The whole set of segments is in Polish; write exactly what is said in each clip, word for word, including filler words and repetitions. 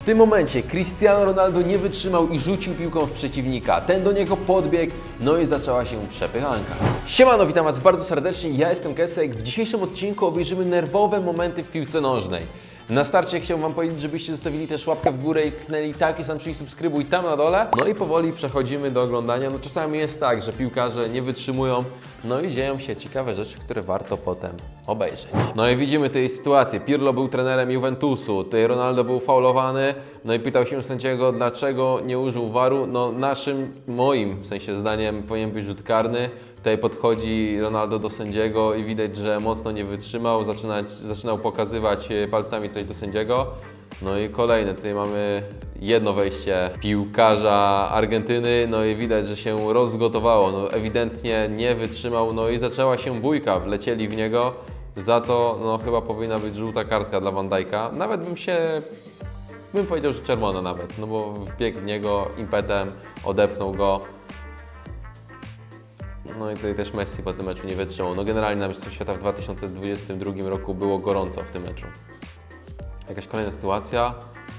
tym momencie Cristiano Ronaldo nie wytrzymał i rzucił piłką w przeciwnika. Ten do niego podbiegł, no i zaczęła się przepychanka. Siemano, witam Was bardzo serdecznie, ja jestem Kesek. W dzisiejszym odcinku obejrzymy nerwowe momenty w piłce nożnej. Na starcie chciałbym Wam powiedzieć, żebyście zostawili też łapkę w górę i kliknęli taki sam przycisk subskrybuj tam na dole. No i powoli przechodzimy do oglądania. No czasami jest tak, że piłkarze nie wytrzymują, no i dzieją się ciekawe rzeczy, które warto potem obejrzeć. No i widzimy tej sytuację. Pirlo był trenerem Juventusu, tutaj Ronaldo był faulowany, no i pytał się sędziego, dlaczego nie użył waru. No naszym, moim w sensie zdaniem powinien być rzut karny. Tutaj podchodzi Ronaldo do sędziego i widać, że mocno nie wytrzymał, zaczynać, zaczynał pokazywać palcami coś do sędziego. No i kolejne, tutaj mamy jedno wejście piłkarza Argentyny, no i widać, że się rozgotowało, no ewidentnie nie wytrzymał, no i zaczęła się bójka, wlecieli w niego, za to no chyba powinna być żółta kartka dla Van Dijk'a, nawet bym się, bym powiedział, że czerwona nawet, no bo wbiegł w niego impetem, odepchnął go. No i tutaj też Messi po tym meczu nie wytrzymał. No generalnie na Mistrzostwach Świata w dwa tysiące dwudziestym drugim roku było gorąco w tym meczu. Jakaś kolejna sytuacja.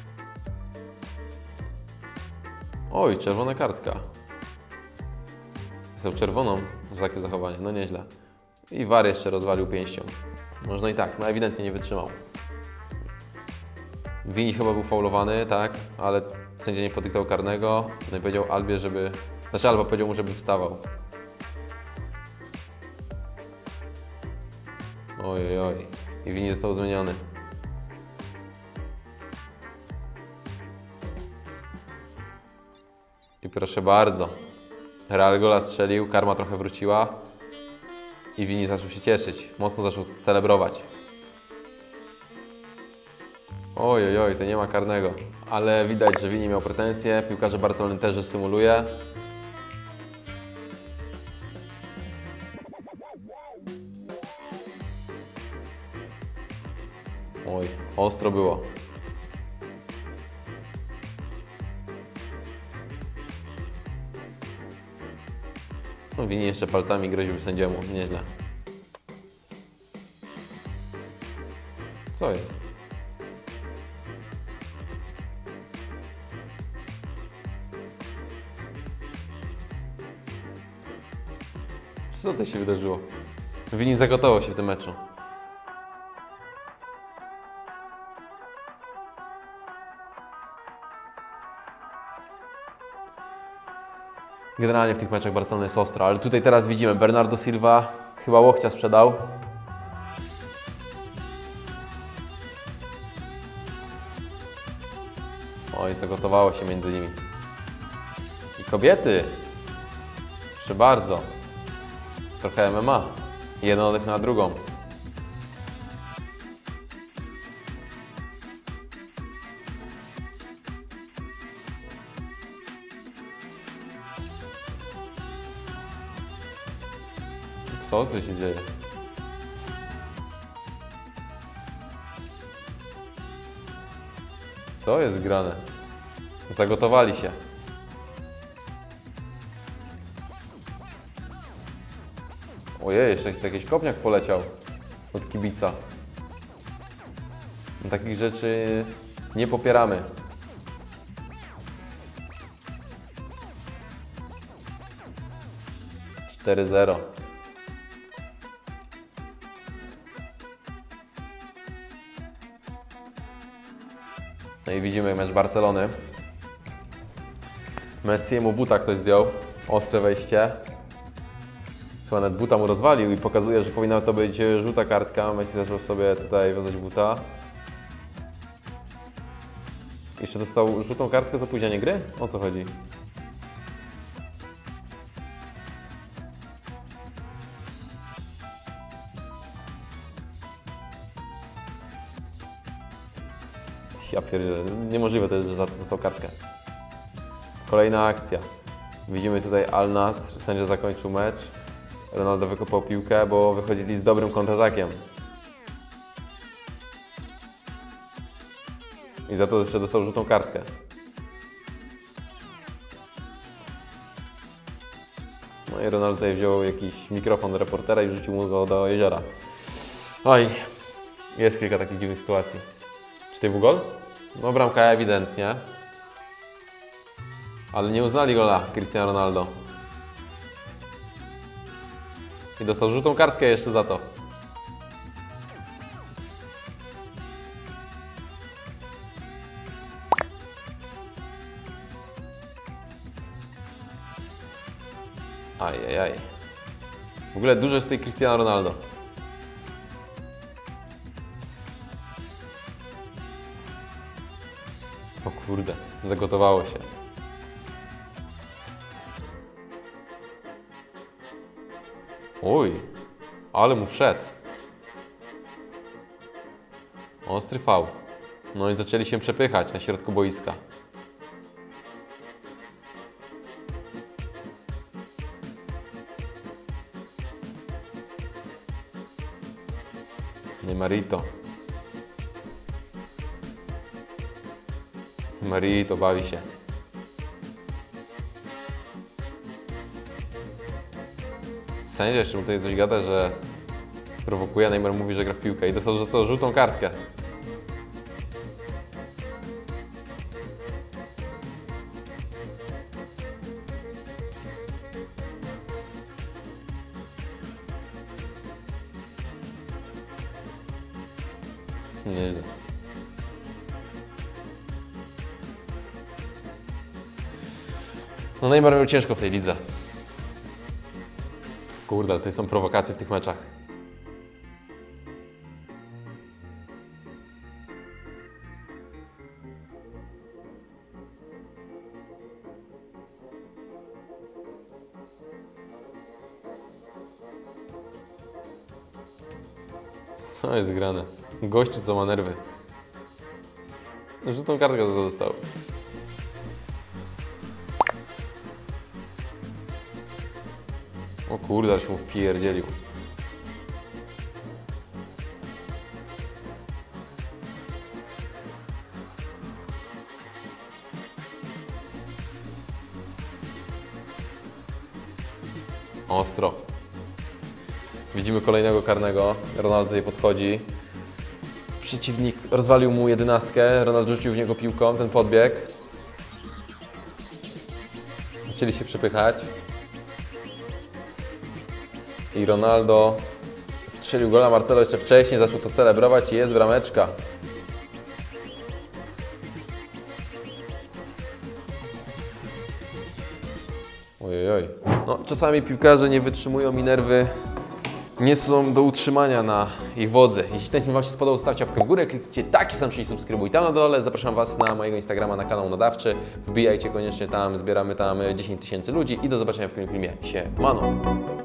Oj, czerwona kartka. Został czerwoną za takie zachowanie, no nieźle. I V A R jeszcze rozwalił pięścią. Można i tak, no ewidentnie nie wytrzymał. Vini chyba był faulowany, tak, ale sędzia nie podyktował karnego. No i powiedział Albie, żeby... Znaczy Alba powiedział mu, żeby wstawał. Oj, oj, i Vini został zmieniony. I proszę bardzo, Real gola strzelił, karma trochę wróciła i Vini zaczął się cieszyć, mocno zaczął celebrować. Oj, oj, oj, to nie ma karnego, ale widać, że Vini miał pretensje, piłkarze Barcelony też symuluje. Oj, ostro było. No Vini jeszcze palcami groził sędziemu, nieźle. Co jest? Co to się wydarzyło? Vini zagotował się w tym meczu. Generalnie w tych meczach Barcelony jest ostra, ale tutaj teraz widzimy, Bernardo Silva chyba łokcia sprzedał. Oj, zagotowało się między nimi. I kobiety. Proszę bardzo. Trochę M M A. Jedna odepchnęła drugą. Co tu się dzieje? Co jest grane? Zagotowali się. Ojej, jeszcze jakiś kopniak poleciał od kibica. Takich rzeczy nie popieramy. cztery zero. No i widzimy mecz Barcelony. Messiemu buta ktoś zdjął. Ostre wejście. Chyba nawet buta mu rozwalił i pokazuje, że powinna to być żółta kartka. Messi zaczął sobie tutaj wiązać buta. Jeszcze dostał żółtą kartkę za opóźnienie gry? O co chodzi? Ja pierdzielę, niemożliwe to jest, że dostał kartkę. Kolejna akcja. Widzimy tutaj Al Nassr, sędzia zakończył mecz. Ronaldo wykopał piłkę, bo wychodzili z dobrym kontratakiem. I za to jeszcze dostał żółtą kartkę. No i Ronaldo tutaj wziął jakiś mikrofon do reportera i wrzucił mu go do jeziora. Oj, jest kilka takich dziwnych sytuacji. Czy to był gol? No bramka ewidentnie. Ale nie uznali gola Cristiano Ronaldo. I dostał żółtą kartkę jeszcze za to. Ajajaj. W ogóle dużo jest tej Cristiano Ronaldo. O kurde, zagotowało się. Oj, ale mu wszedł. Ostry faul. No i zaczęli się przepychać na środku boiska. Marito. Marito bawi się. Sędzia jeszcze mu tutaj coś gada, że prowokuje, a Neymar mówi, że gra w piłkę i dostał za to żółtą kartkę. Nieźle. No Neymar miał ciężko w tej lidze. Kurde, ale to są prowokacje w tych meczach. Co jest grane? Gościu co ma nerwy. Żółtą kartkę za to dostał. O kurde, aż mu wpierdzielił. Ostro. Widzimy kolejnego karnego. Ronaldo tutaj podchodzi. Przeciwnik rozwalił mu jedenastkę. Ronaldo rzucił w niego piłką, ten podbieg. Chcieli się przepychać. I Ronaldo strzelił gola. Marcelo jeszcze wcześniej zaczął to celebrować i jest brameczka. Ojej. No, czasami piłkarze nie wytrzymują i nerwy nie są do utrzymania na ich wodze. Jeśli ten film Wam się spodobał, zostawcie łapkę w górę, kliknijcie taki sam przycisk subskrybuj tam na dole. Zapraszam Was na mojego Instagrama, na kanał nadawczy. Wbijajcie koniecznie tam, zbieramy tam dziesięć tysięcy ludzi i do zobaczenia w kolejnym filmie. Siemano!